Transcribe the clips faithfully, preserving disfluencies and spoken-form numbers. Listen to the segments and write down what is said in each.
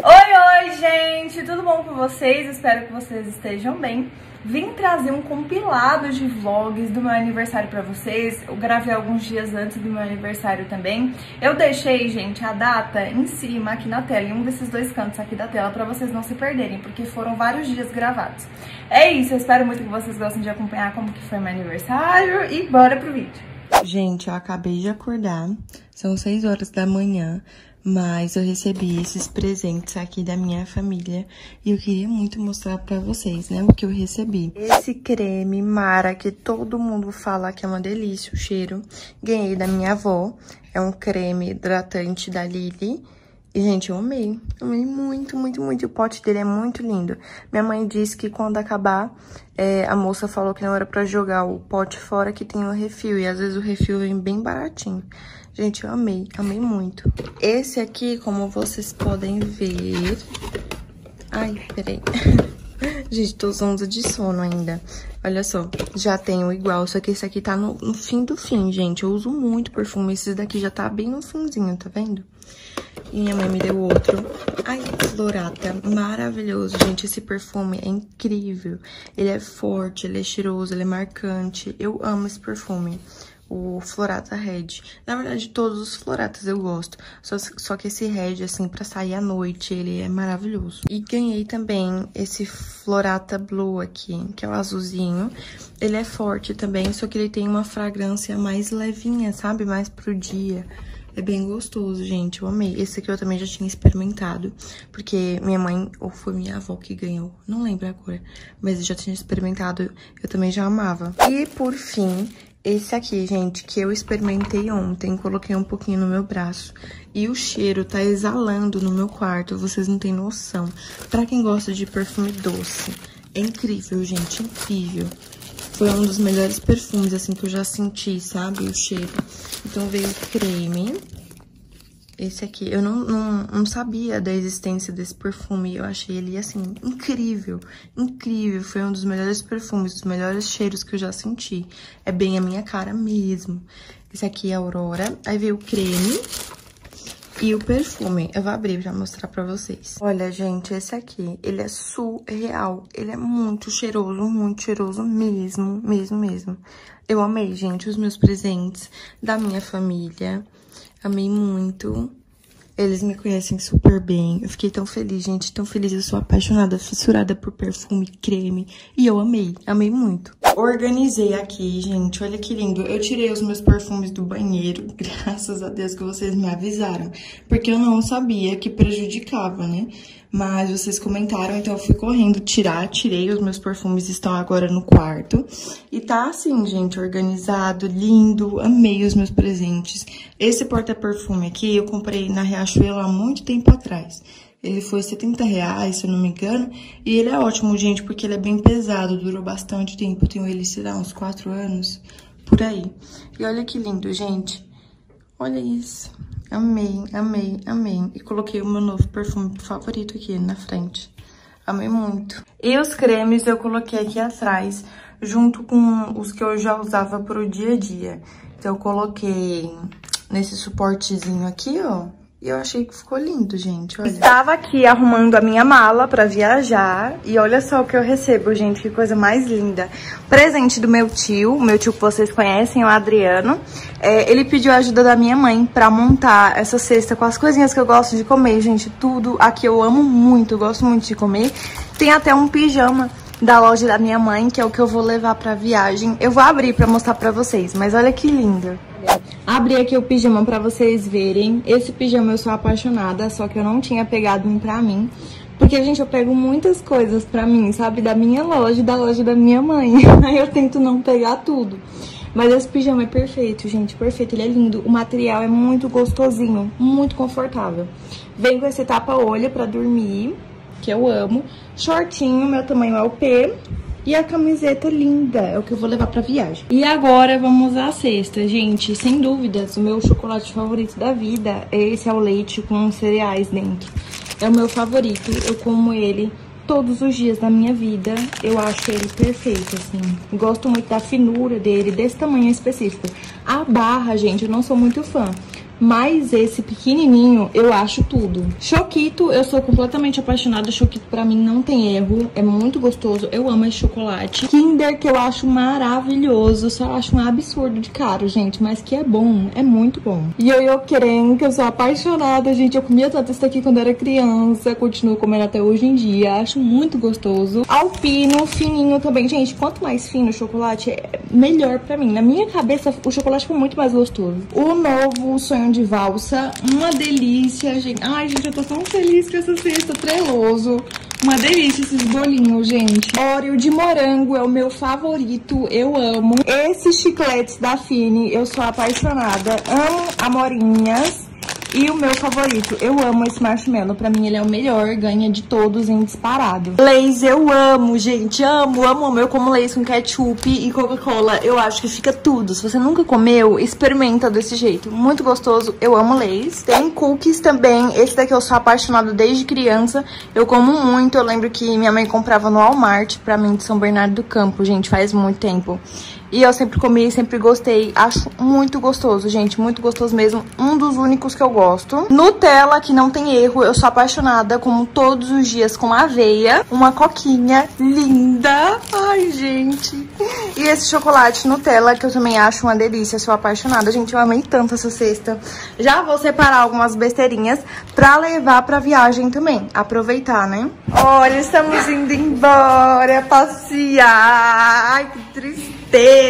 Oi, oi, gente! Tudo bom com vocês? Espero que vocês estejam bem. Vim trazer um compilado de vlogs do meu aniversário pra vocês. Eu gravei alguns dias antes do meu aniversário também. Eu deixei, gente, a data em cima aqui na tela, em um desses dois cantos aqui da tela, pra vocês não se perderem, porque foram vários dias gravados. É isso, eu espero muito que vocês gostem de acompanhar como que foi meu aniversário e bora pro vídeo. Gente, eu acabei de acordar, são seis horas da manhã. Mas eu recebi esses presentes aqui da minha família e eu queria muito mostrar pra vocês, né, o que eu recebi. Esse creme Mara, que todo mundo fala que é uma delícia o cheiro, ganhei da minha avó. É um creme hidratante da Lily. E, gente, eu amei. Amei muito, muito, muito. O pote dele é muito lindo. Minha mãe disse que quando acabar, é, a moça falou que não era pra jogar o pote fora, que tem o refil. E às vezes o refil vem bem baratinho. Gente, eu amei, amei muito. Esse aqui, como vocês podem ver... Ai, peraí. Gente, tô usando de sono ainda. Olha só, já tenho igual, só que esse aqui tá no, no fim do fim, gente. Eu uso muito perfume, esse daqui já tá bem no finzinho, tá vendo? E minha mãe me deu outro. Ai, Florata, maravilhoso, gente. Esse perfume é incrível. Ele é forte, ele é cheiroso, ele é marcante. Eu amo esse perfume. O Florata Red. Na verdade, todos os Floratas eu gosto. Só, só que esse Red, assim, pra sair à noite, ele é maravilhoso. E ganhei também esse Florata Blue aqui, que é o azulzinho. Ele é forte também, só que ele tem uma fragrância mais levinha, sabe? Mais pro dia. É bem gostoso, gente. Eu amei. Esse aqui eu também já tinha experimentado, porque minha mãe, ou foi minha avó que ganhou, não lembro agora. Mas eu já tinha experimentado, eu também já amava. E, por fim... esse aqui, gente, que eu experimentei ontem, coloquei um pouquinho no meu braço. E o cheiro tá exalando no meu quarto, vocês não têm noção. Pra quem gosta de perfume doce, é incrível, gente, incrível. Foi um dos melhores perfumes, assim, que eu já senti, sabe, o cheiro. Então veio o creme. Esse aqui, eu não, não, não sabia da existência desse perfume, eu achei ele, assim, incrível, incrível. Foi um dos melhores perfumes, dos melhores cheiros que eu já senti. É bem a minha cara mesmo. Esse aqui é a Aurora, aí veio o creme e o perfume. Eu vou abrir pra mostrar pra vocês. Olha, gente, esse aqui, ele é surreal, ele é muito cheiroso, muito cheiroso mesmo, mesmo, mesmo. Eu amei, gente, os meus presentes da minha família. Amei muito. Eles me conhecem super bem. Eu fiquei tão feliz, gente. Tão feliz. Eu sou apaixonada, fissurada por perfume, creme. E eu amei. Amei muito. Organizei aqui, gente. Olha que lindo. Eu tirei os meus perfumes do banheiro. Graças a Deus que vocês me avisaram. Porque eu não sabia que prejudicava, né? Mas vocês comentaram, então eu fui correndo tirar, tirei, os meus perfumes estão agora no quarto. E tá assim, gente, organizado, lindo, amei os meus presentes. Esse porta-perfume aqui eu comprei na Riachuelo há muito tempo atrás. Ele foi setenta reais, se eu não me engano, e ele é ótimo, gente, porque ele é bem pesado, durou bastante tempo. Eu tenho ele, sei lá, uns quatro anos, por aí. E olha que lindo, gente. Olha isso. Amei, amei, amei. E coloquei o meu novo perfume favorito aqui na frente. Amei muito. E os cremes eu coloquei aqui atrás, junto com os que eu já usava pro dia a dia. Então, eu coloquei nesse suportezinho aqui, ó. E eu achei que ficou lindo, gente, olha. Estava aqui arrumando a minha mala pra viajar. E olha só o que eu recebo, gente, que coisa mais linda. Presente do meu tio, o meu tio que vocês conhecem, o Adriano. É, ele pediu a ajuda da minha mãe pra montar essa cesta com as coisinhas que eu gosto de comer, gente. Tudo aqui eu amo muito, eu gosto muito de comer. Tem até um pijama da loja da minha mãe, que é o que eu vou levar pra viagem. Eu vou abrir pra mostrar pra vocês, mas olha que lindo. Abri aqui o pijama pra vocês verem. Esse pijama eu sou apaixonada, só que eu não tinha pegado um pra mim. Porque, gente, eu pego muitas coisas pra mim, sabe? Da minha loja e da loja da minha mãe. Aí eu tento não pegar tudo. Mas esse pijama é perfeito, gente, perfeito. Ele é lindo. O material é muito gostosinho, muito confortável. Vem com esse tapa-olho pra dormir, que eu amo. Shortinho, meu tamanho é o P. E a camiseta linda, é o que eu vou levar pra viagem. E agora vamos à cesta, gente. Sem dúvidas, o meu chocolate favorito da vida, esse é o leite com cereais dentro. É o meu favorito, eu como ele todos os dias da minha vida. Eu acho ele perfeito, assim. Gosto muito da finura dele, desse tamanho específico. A barra, gente, eu não sou muito fã. Mas esse pequenininho eu acho tudo. Choquito, eu sou completamente apaixonada. Choquito pra mim não tem erro, é muito gostoso. Eu amo esse chocolate. Kinder, que eu acho maravilhoso, só acho um absurdo de caro, gente, mas que é bom, é muito bom. E eu, eu querendo, que eu sou apaixonada, gente. Eu comia tanto isso daqui quando eu era criança, continuo comendo até hoje em dia. Acho muito gostoso. Alpino, fininho também. Gente, quanto mais fino o chocolate, é melhor pra mim. Na minha cabeça, o chocolate foi muito mais gostoso. O novo sonho de valsa, uma delícia, gente. Ai, gente, eu tô tão feliz com essa cesta, treloso. Uma delícia esses bolinhos, gente. Oreo de morango é o meu favorito, eu amo. Esses chicletes da Fini, eu sou apaixonada. Amo amorinhas. E o meu favorito, eu amo esse marshmallow. Pra mim ele é o melhor, ganha de todos em disparado. Lay's eu amo, gente, amo, amo, amo. Eu como Lay's com ketchup e Coca-Cola. Eu acho que fica tudo. Se você nunca comeu, experimenta desse jeito. Muito gostoso, eu amo Lay's. Tem cookies também, esse daqui eu sou apaixonada desde criança. Eu como muito, eu lembro que minha mãe comprava no Walmart pra mim de São Bernardo do Campo, gente, faz muito tempo. E eu sempre comi, sempre gostei. Acho muito gostoso, gente. Muito gostoso mesmo. Um dos únicos que eu gosto. Nutella, que não tem erro. Eu sou apaixonada, como todos os dias, com aveia. Uma coquinha linda. Ai, gente. E esse chocolate Nutella, que eu também acho uma delícia. Sou apaixonada. Gente, eu amei tanto essa cesta. Já vou separar algumas besteirinhas pra levar pra viagem também. Aproveitar, né? Olha, estamos indo embora passear. Ai, que tristeza.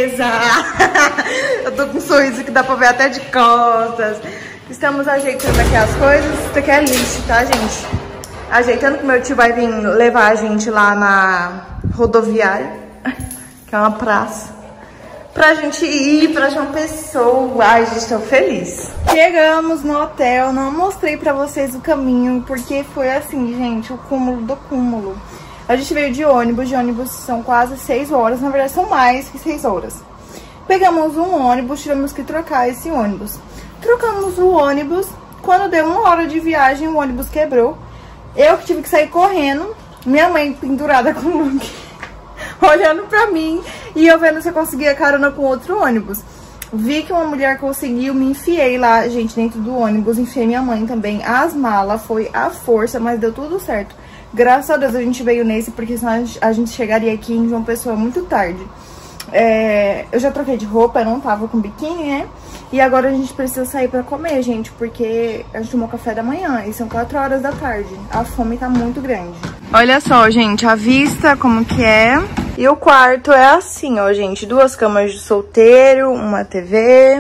Eu tô com um sorriso que dá pra ver até de costas. Estamos ajeitando aqui as coisas. Isso aqui é lixo, tá, gente? Ajeitando que meu tio vai vir levar a gente lá na rodoviária, que é uma praça, pra gente ir pra João Pessoa. Ai, gente, tô feliz. Chegamos no hotel. Não mostrei pra vocês o caminho, porque foi assim, gente, o cúmulo do cúmulo. A gente veio de ônibus, de ônibus são quase seis horas, na verdade são mais que seis horas. Pegamos um ônibus, tivemos que trocar esse ônibus. Trocamos o ônibus, quando deu uma hora de viagem, o ônibus quebrou. Eu tive que sair correndo, minha mãe pendurada com o Luke, olhando pra mim, e eu vendo se eu conseguia carona com outro ônibus. Vi que uma mulher conseguiu, me enfiei lá, gente, dentro do ônibus, enfiei minha mãe também. As malas, foi a força, mas deu tudo certo. Graças a Deus a gente veio nesse, porque senão a gente chegaria aqui em João Pessoa muito tarde. É, eu já troquei de roupa, eu não tava com biquíni, né? E agora a gente precisa sair pra comer, gente, porque a gente tomou café da manhã e são quatro horas da tarde. A fome tá muito grande. Olha só, gente, a vista como que é. E o quarto é assim, ó, gente. Duas camas de solteiro, uma T V,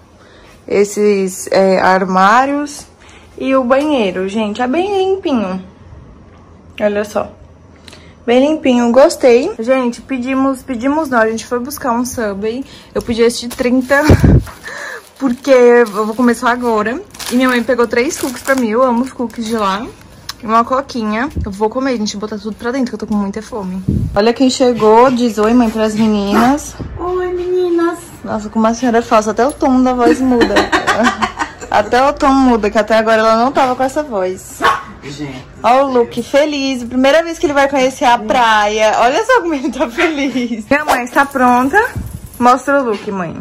esses é, armários e o banheiro, gente. É bem limpinho. Olha só. Bem limpinho, gostei. Gente, pedimos, pedimos não, a gente foi buscar um Subway. Eu pedi esse de trinta, porque eu vou comer só agora. E minha mãe pegou três cookies pra mim, eu amo os cookies de lá. E uma coquinha. Eu vou comer, gente, botar tudo pra dentro, que eu tô com muita fome. Olha quem chegou, diz oi, mãe, pras meninas. Oi, meninas. Nossa, como a senhora é falsa, até o tom da voz muda. Até o tom muda, que até agora ela não tava com essa voz. Gente. Olha o Luke feliz, primeira vez que ele vai conhecer a praia. Olha só como ele tá feliz. Minha mãe está pronta. Mostra o Luke, mãe.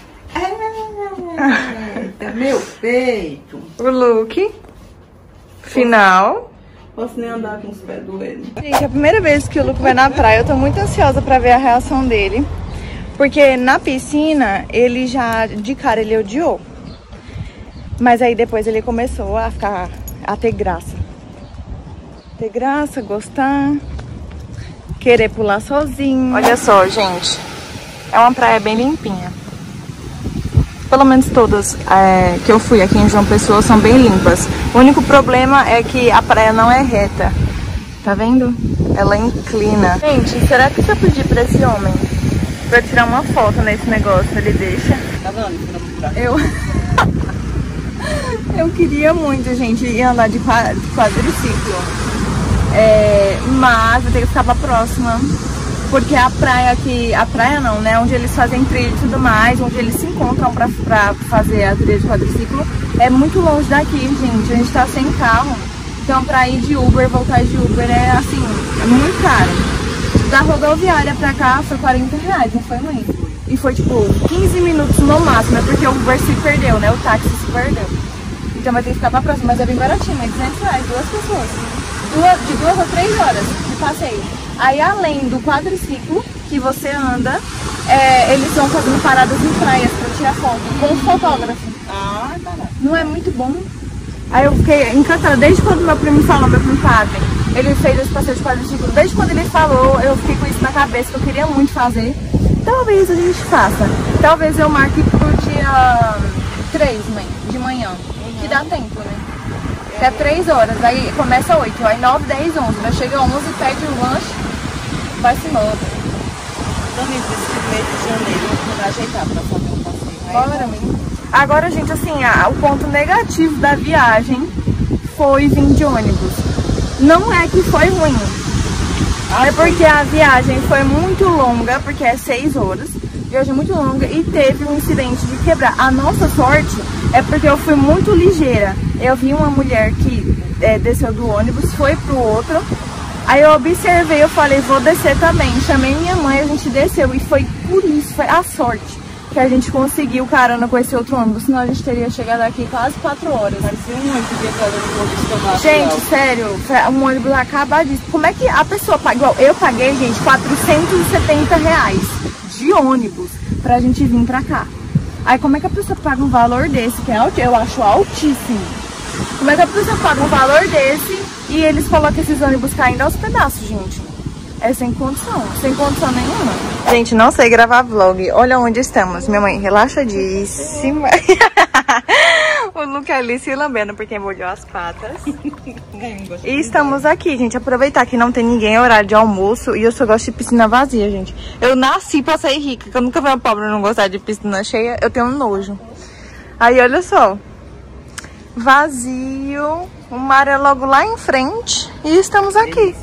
É meu peito. O Luke final. Posso nem andar com os pés doendo. Gente, é a primeira vez que o Luke vai na praia. Eu tô muito ansiosa pra ver a reação dele, porque na piscina ele já, de cara, ele odiou. Mas aí depois ele começou a ficar, a ter graça. Ter graça, gostar, querer pular sozinho. Olha só, gente. É uma praia bem limpinha. Pelo menos todas é, que eu fui aqui em João Pessoa são bem limpas. O único problema é que a praia não é reta. Tá vendo? Ela inclina. Gente, será que se eu pedir pra esse homem pra tirar uma foto nesse negócio, ele deixa? Tá vendo? Eu... Eu queria muito, gente, ir andar de quadriciclo. É, mas eu tenho que ficar pra próxima. Porque a praia aqui, a praia não, né? Onde eles fazem trilha e tudo mais, onde eles se encontram pra, pra fazer a trilha de quadriciclo, é muito longe daqui, gente. A gente tá sem carro. Então pra ir de Uber, voltar de Uber é assim, é muito caro. Da rodoviária pra cá foi quarenta reais, não foi, mãe? E foi tipo quinze minutos no máximo, é porque o Uber se perdeu, né? O táxi se perdeu. Então vai ter que ficar pra próxima, mas é bem baratinho, é duzentos reais, duas pessoas. Duas, de duas a três horas de passeio. Aí além do quadriciclo que você anda, é, eles vão fazendo paradas em praias pra tirar foto com o fotógrafo. Ah, tá lá. Não é muito bom? Aí eu fiquei encantada, desde quando meu primo falou, meu primo padre, ele fez esse passeio de quadriciclo, desde quando ele falou, eu fiquei com isso na cabeça, que eu queria muito fazer. Talvez a gente faça. Talvez eu marque pro dia três, mãe, de manhã, que dá tempo, né? Que é três horas, aí começa oito, aí nove, dez, onze, vai chegar onze, pede o lanche, vai-se embora. Também esse mês de janeiro eu vou ajeitar pra fazer um passeio. Bora, menino. Agora, gente, assim, a, o ponto negativo da viagem foi vir de ônibus. Não é que foi ruim, ah, é porque a viagem foi muito longa, porque é seis horas, viagem muito longa, e teve um incidente de quebrar. A nossa sorte é porque eu fui muito ligeira. Eu vi uma mulher que é, desceu do ônibus, foi pro outro, aí eu observei, eu falei, vou descer também. Chamei minha mãe, a gente desceu, e foi por isso, foi a sorte que a gente conseguiu carona com esse outro ônibus, senão a gente teria chegado aqui quase quatro horas. Parecia um ônibus que ia fazer um ônibus. Gente, sério, um ônibus acabadíssimo. Como é que a pessoa paga? Igual, eu paguei, gente, quatrocentos e setenta reais de ônibus pra gente vir pra cá. Aí como é que a pessoa paga um valor desse, que é alto, eu acho altíssimo. Como é que a pessoa paga um valor desse e eles colocam esses ônibus caindo aos pedaços, gente? É sem condição, sem condição nenhuma. Gente, não sei gravar vlog. Olha onde estamos. Minha mãe relaxadíssima. O Luke ali se lambendo porque molhou as patas. E estamos aqui, gente. Aproveitar que não tem ninguém, é horário de almoço. E eu só gosto de piscina vazia, gente. Eu nasci pra ser rica, que eu nunca vi uma pobre não gostar de piscina cheia. Eu tenho um nojo. Aí, olha só. Vazio. O mar é logo lá em frente. E estamos aqui.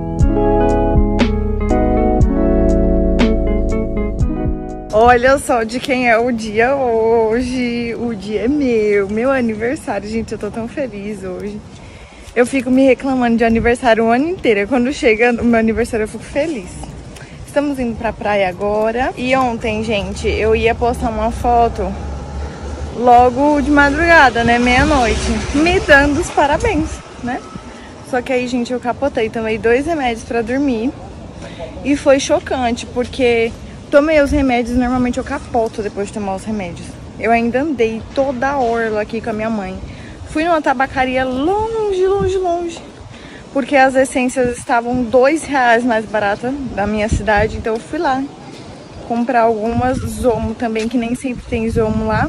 Olha só de quem é o dia hoje. O dia é meu, meu aniversário. Gente, eu tô tão feliz hoje. Eu fico me reclamando de aniversário o ano inteiro. Quando chega o meu aniversário eu fico feliz. Estamos indo pra praia agora. E ontem, gente, eu ia postar uma foto logo de madrugada, né? Meia-noite. Me dando os parabéns, né? Só que aí, gente, eu capotei. Tomei dois remédios pra dormir. E foi chocante, porque tomei os remédios, normalmente eu capoto depois de tomar os remédios. Eu ainda andei toda a orla aqui com a minha mãe. Fui numa tabacaria longe, longe, longe. Porque as essências estavam dois reais mais barata da minha cidade. Então eu fui lá comprar algumas Zomo também, que nem sempre tem Zomo lá.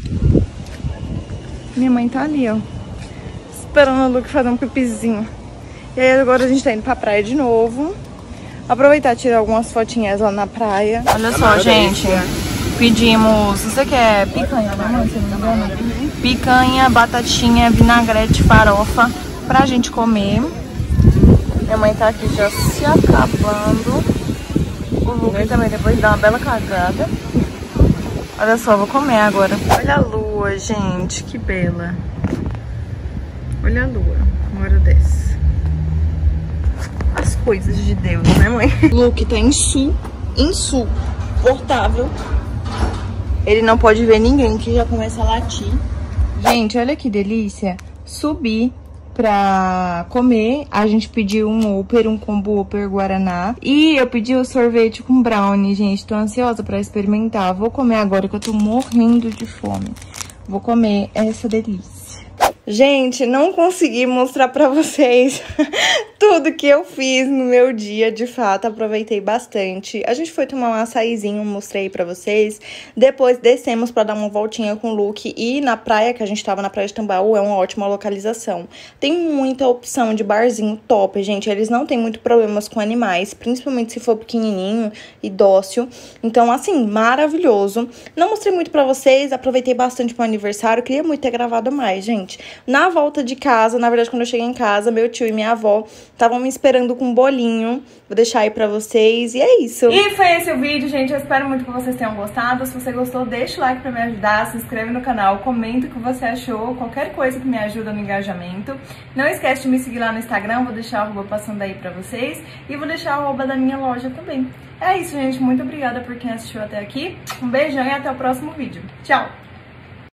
Minha mãe tá ali, ó, esperando o Luke fazer um pipizinho. E aí agora a gente tá indo pra praia de novo. Aproveitar e tirar algumas fotinhas lá na praia. Olha só, gente. Pedimos... Você quer picanha, né, mãe? Se não me engano. Picanha, batatinha, vinagrete, farofa pra gente comer. Minha mãe tá aqui já se acabando. O Lucas também depois de dar uma bela cagada. Olha só, vou comer agora. Olha a lua, gente. Que bela. Olha a lua. Uma hora dessa. As coisas de Deus, né, mãe? O Luke tá insu, insuportável. Ele não pode ver ninguém, que já começa a latir. Gente, olha que delícia. Subi pra comer. A gente pediu um Upper, um combo Upper Guaraná. E eu pedi o sorvete com brownie, gente. Tô ansiosa pra experimentar. Vou comer agora que eu tô morrendo de fome. Vou comer essa delícia. Gente, não consegui mostrar pra vocês tudo que eu fiz no meu dia, de fato, aproveitei bastante. A gente foi tomar um açaizinho, mostrei pra vocês. Depois descemos pra dar uma voltinha com o Luke. E na praia, que a gente tava na praia de Tambaú, é uma ótima localização. Tem muita opção de barzinho top, gente. Eles não têm muito problemas com animais, principalmente se for pequenininho e dócil. Então, assim, maravilhoso. Não mostrei muito pra vocês, aproveitei bastante pro aniversário. Queria muito ter gravado mais, gente. Na volta de casa, na verdade, quando eu cheguei em casa, meu tio e minha avó estavam me esperando com um bolinho. Vou deixar aí pra vocês e é isso. E foi esse o vídeo, gente. Eu espero muito que vocês tenham gostado. Se você gostou, deixa o like pra me ajudar, se inscreve no canal, comenta o que você achou, qualquer coisa que me ajuda no engajamento. Não esquece de me seguir lá no Instagram, vou deixar o arroba passando aí pra vocês. E vou deixar o arroba da minha loja também. É isso, gente. Muito obrigada por quem assistiu até aqui. Um beijão e até o próximo vídeo. Tchau!